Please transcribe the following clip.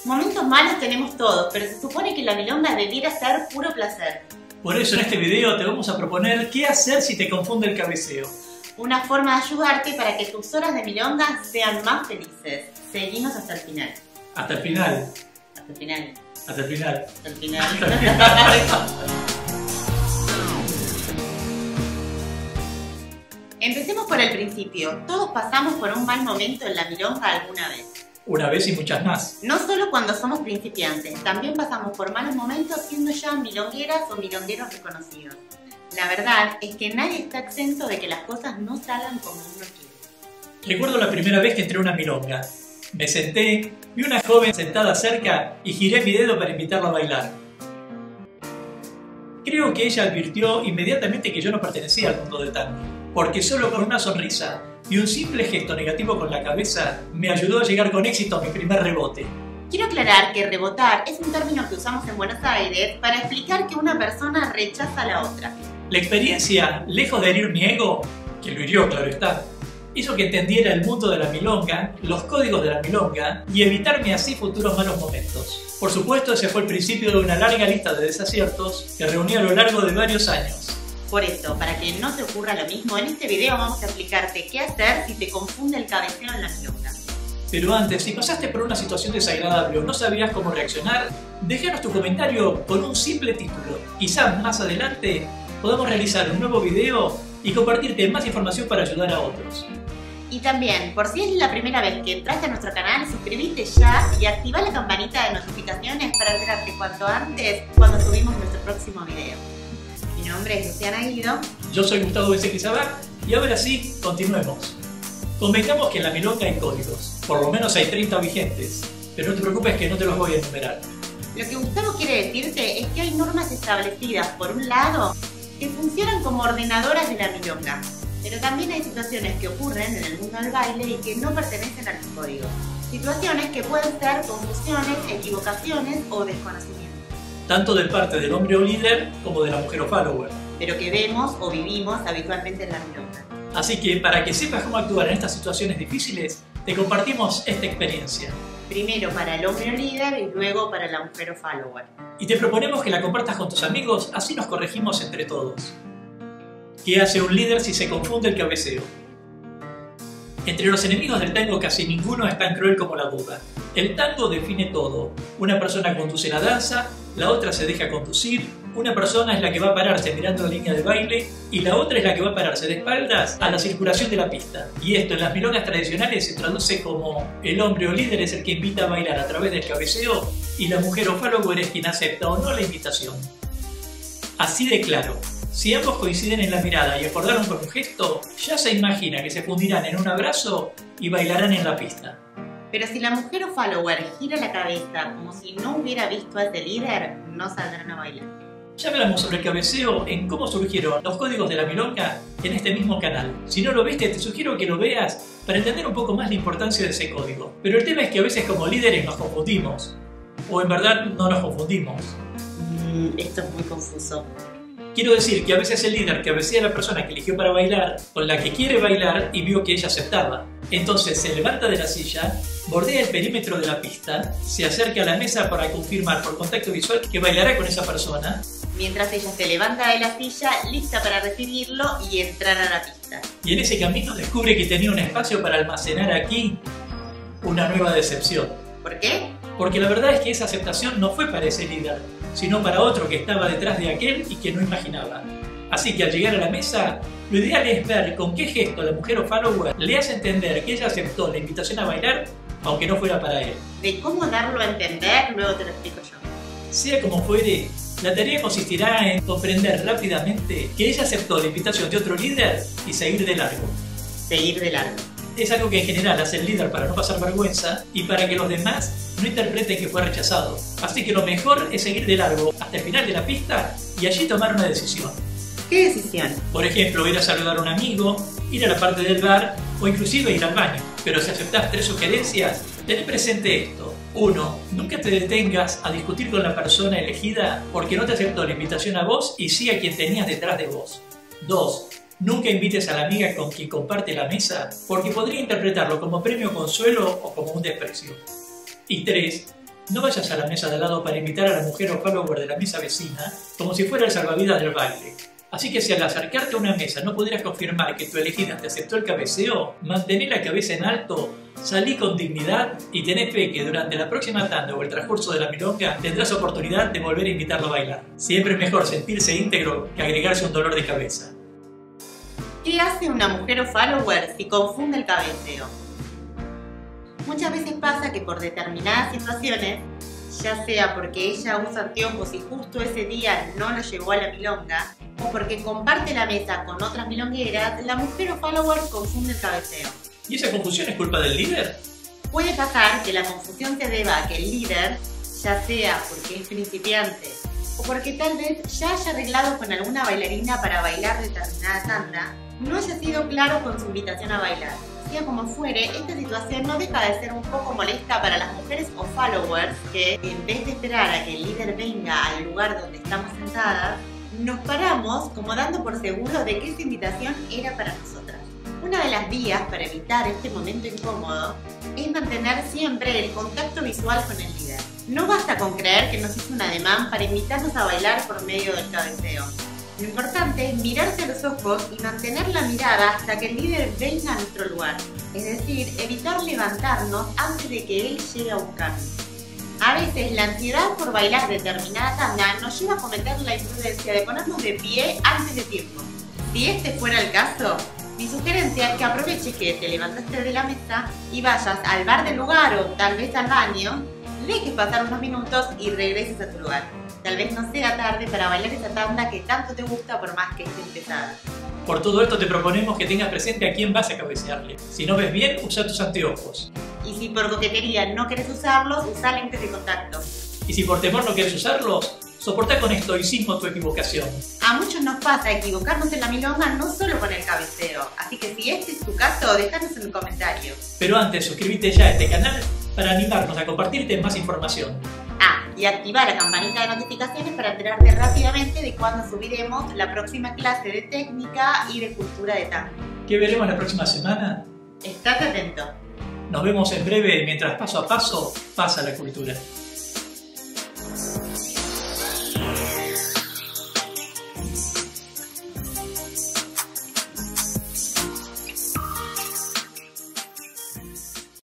Momentos malos tenemos todos, pero se supone que la milonga debiera ser puro placer. Por eso en este video te vamos a proponer qué hacer si te confunde el cabeceo. Una forma de ayudarte para que tus horas de milonga sean más felices. Seguimos hasta el final. Hasta el final. Hasta el final. Hasta el final. Hasta el final. Hasta el final. Empecemos por el principio. Todos pasamos por un mal momento en la milonga alguna vez. Una vez y muchas más. No solo cuando somos principiantes, también pasamos por malos momentos siendo ya milongueras o milongueros reconocidos. La verdad es que nadie está exento de que las cosas no salgan como uno quiere. Recuerdo la primera vez que entré a una milonga. Me senté, vi una joven sentada cerca y giré mi dedo para invitarla a bailar. Creo que ella advirtió inmediatamente que yo no pertenecía al mundo del tango, porque solo con una sonrisa y un simple gesto negativo con la cabeza me ayudó a llegar con éxito a mi primer rebote. Quiero aclarar que rebotar es un término que usamos en Buenos Aires para explicar que una persona rechaza a la otra. La experiencia, lejos de herir mi ego, que lo hirió, claro está, hizo que entendiera el mundo de la milonga, los códigos de la milonga y evitarme así futuros malos momentos. Por supuesto, ese fue el principio de una larga lista de desaciertos que reuní a lo largo de varios años. Por eso, para que no te ocurra lo mismo, en este video vamos a explicarte qué hacer si te confunde el cabeceo en la milonga. Pero antes, si pasaste por una situación desagradable o no sabías cómo reaccionar, déjanos tu comentario con un simple título. Quizás más adelante podamos realizar un nuevo video y compartirte más información para ayudar a otros. Y también, por si es la primera vez que entraste a nuestro canal, suscríbete ya y activa la campanita de notificaciones para enterarte cuanto antes cuando subimos nuestro próximo video. Mi nombre es Luciana Guido. Yo soy Gustavo Becerra y ahora sí, continuemos. Convengamos que en la milonga hay códigos, por lo menos hay 30 vigentes, pero no te preocupes que no te los voy a enumerar. Lo que Gustavo quiere decirte es que hay normas establecidas, por un lado, que funcionan como ordenadoras de la milonga, pero también hay situaciones que ocurren en el mundo del baile y que no pertenecen al código. Situaciones que pueden ser confusiones, equivocaciones o desconocimiento. Tanto de parte del hombre o líder como de la mujer o follower. Pero que vemos o vivimos habitualmente en la milonga. Así que para que sepas cómo actuar en estas situaciones difíciles, te compartimos esta experiencia. Primero para el hombre o líder y luego para la mujer o follower. Y te proponemos que la compartas con tus amigos, así nos corregimos entre todos. ¿Qué hace un líder si se confunde el cabeceo? Entre los enemigos del tango casi ninguno es tan cruel como la duda. El tango define todo. Una persona conduce la danza, la otra se deja conducir, una persona es la que va a pararse mirando la línea de baile y la otra es la que va a pararse de espaldas a la circulación de la pista. Y esto en las milongas tradicionales se traduce como el hombre o líder es el que invita a bailar a través del cabeceo y la mujer o follower es quien acepta o no la invitación. Así de claro. Si ambos coinciden en la mirada y acordaron con un gesto, ya se imagina que se fundirán en un abrazo y bailarán en la pista. Pero si la mujer o follower gira la cabeza como si no hubiera visto a ese líder, no saldrán a bailar. Ya hablamos sobre el cabeceo en cómo surgieron los códigos de la milonga en este mismo canal. Si no lo viste, te sugiero que lo veas para entender un poco más la importancia de ese código. Pero el tema es que a veces como líderes nos confundimos. O en verdad no nos confundimos. Esto es muy confuso. Quiero decir que a veces el líder cabecea a la persona que eligió para bailar, con la que quiere bailar y vio que ella aceptaba. Entonces se levanta de la silla, bordea el perímetro de la pista, se acerca a la mesa para confirmar por contacto visual que bailará con esa persona. Mientras ella se levanta de la silla, lista para recibirlo y entrar a la pista. Y en ese camino descubre que tenía un espacio para almacenar aquí una nueva decepción. ¿Por qué? Porque la verdad es que esa aceptación no fue para ese líder, sino para otro que estaba detrás de aquel y que no imaginaba. Así que al llegar a la mesa, lo ideal es ver con qué gesto la mujer o follower le hace entender que ella aceptó la invitación a bailar, aunque no fuera para él. De cómo darlo a entender, luego te lo explico yo. Sea como fuere, la tarea consistirá en comprender rápidamente que ella aceptó la invitación de otro líder y seguir de largo. Seguir de largo. Es algo que en general hace el líder para no pasar vergüenza y para que los demás no interpreten que fue rechazado. Así que lo mejor es seguir de largo hasta el final de la pista y allí tomar una decisión. ¿Qué decisión? Por ejemplo, ir a saludar a un amigo, ir a la parte del bar o inclusive ir al baño. Pero si aceptás 3 sugerencias, ten presente esto. 1. Nunca te detengas a discutir con la persona elegida porque no te aceptó la invitación a vos y sí a quien tenías detrás de vos. 2. Nunca invites a la amiga con quien comparte la mesa porque podría interpretarlo como premio consuelo o como un desprecio. Y 3. No vayas a la mesa de al lado para invitar a la mujer o follower de la mesa vecina como si fuera el salvavidas del baile. Así que si al acercarte a una mesa no pudieras confirmar que tu elegida te aceptó el cabeceo, mantén la cabeza en alto, salí con dignidad y tené fe que durante la próxima tanda o el transcurso de la milonga tendrás oportunidad de volver a invitarlo a bailar. Siempre es mejor sentirse íntegro que agregarse un dolor de cabeza. ¿Qué hace una mujer o follower si confunde el cabeceo? Muchas veces pasa que por determinadas situaciones, ya sea porque ella usa anteojos y justo ese día no lo llevó a la milonga, o porque comparte la mesa con otras milongueras, la mujer o follower confunde el cabeceo. ¿Y esa confusión es culpa del líder? Puede pasar que la confusión se deba a que el líder, ya sea porque es principiante o porque tal vez ya haya arreglado con alguna bailarina para bailar determinada tanda, no haya sido claro con su invitación a bailar. Sea como fuere, esta situación no deja de ser un poco molesta para las mujeres o followers que, en vez de esperar a que el líder venga al lugar donde estamos sentadas, nos paramos como dando por seguro de que esa invitación era para nosotras. Una de las vías para evitar este momento incómodo es mantener siempre el contacto visual con el líder. No basta con creer que nos hizo un ademán para invitarnos a bailar por medio del cabeceo. Lo importante es mirarse a los ojos y mantener la mirada hasta que el líder venga a nuestro lugar. Es decir, evitar levantarnos antes de que él llegue a buscarnos. A veces la ansiedad por bailar determinada tanda nos lleva a cometer la imprudencia de ponernos de pie antes de tiempo. Si este fuera el caso, mi sugerencia es que aproveches que te levantaste de la mesa y vayas al bar del lugar o tal vez al baño, dejes pasar unos minutos y regreses a tu lugar. Tal vez no sea tarde para bailar esa tanda que tanto te gusta por más que esté empezada. Por todo esto te proponemos que tengas presente a quién vas a cabecearle. Si no ves bien, usa tus anteojos. Y si por coquetería no querés usarlos, usa lentes de contacto. Y si por temor no quieres usarlos, soportá con estoicismo tu equivocación. A muchos nos pasa equivocarnos en la milonga no solo con el cabeceo, así que si este es tu caso, déjanos en el comentario. Pero antes, suscríbete ya a este canal para animarnos a compartirte más información. Y activar la campanita de notificaciones para enterarte rápidamente de cuando subiremos la próxima clase de técnica y de cultura de tango. ¿Qué veremos la próxima semana? Estate atento. Nos vemos en breve mientras paso a paso pasa la cultura.